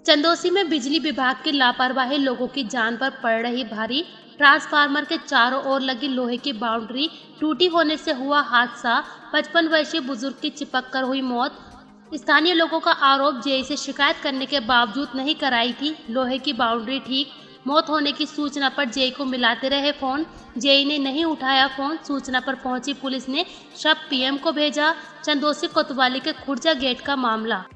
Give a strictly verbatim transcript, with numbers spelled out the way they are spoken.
चंदौसी में बिजली विभाग की लापरवाही लोगों की जान पर पड़ रही भारी। ट्रांसफार्मर के चारों ओर लगी लोहे की बाउंड्री टूटी होने से हुआ हादसा। पचपन वर्षीय बुजुर्ग की चिपक कर हुई मौत। स्थानीय लोगों का आरोप, जेई से शिकायत करने के बावजूद नहीं कराई थी लोहे की बाउंड्री ठीक। मौत होने की सूचना पर जेई को मिलाते रहे फोन, जेई ने नहीं उठाया फोन। सूचना पर पहुंची पुलिस ने शव पीएम को भेजा। चंदौसी कोतवाली के खुर्जा गेट का मामला।